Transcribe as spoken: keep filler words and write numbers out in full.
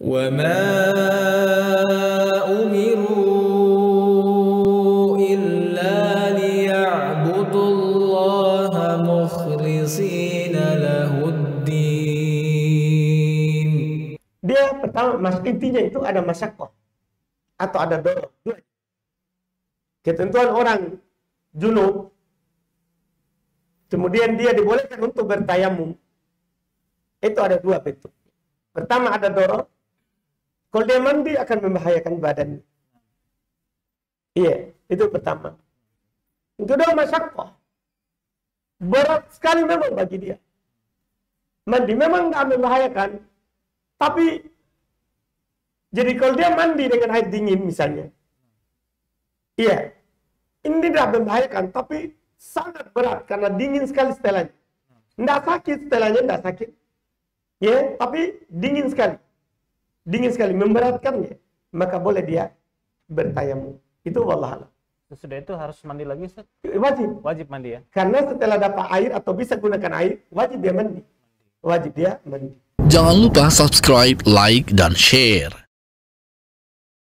وَمَا أُمِرُوا إِلَّا لِيَعْبُدُوا اللَّهَ مُخْلِصِينَ لَهُ الدِّينَ. Dia pertama, mas intinya itu ada masyaqqah atau ada doror. Ketentuan orang junub, kemudian dia dibolehkan untuk bertayamum. Itu ada dua bentuk. Pertama ada doror. Kalau dia mandi akan membahayakan badannya. Iya, itu pertama. Yang kedua masyaqqah. Berat sekali memang bagi dia. Mandi memang tidak membahayakan. Tapi, jadi kalau dia mandi dengan air dingin misalnya. Iya, ini tidak membahayakan. Tapi sangat berat karena dingin sekali setelahnya. Tidak sakit setelahnya, tidak sakit. Ya, tapi dingin sekali. Dingin sekali, memberatkannya. Maka boleh dia bertayamum. Itu wallahualam. Sesudah itu harus mandi lagi, Ustaz? Wajib. Wajib mandi ya? Karena setelah dapat air atau bisa gunakan air, wajib dia mandi. Wajib dia mandi. Jangan lupa subscribe, like, dan share.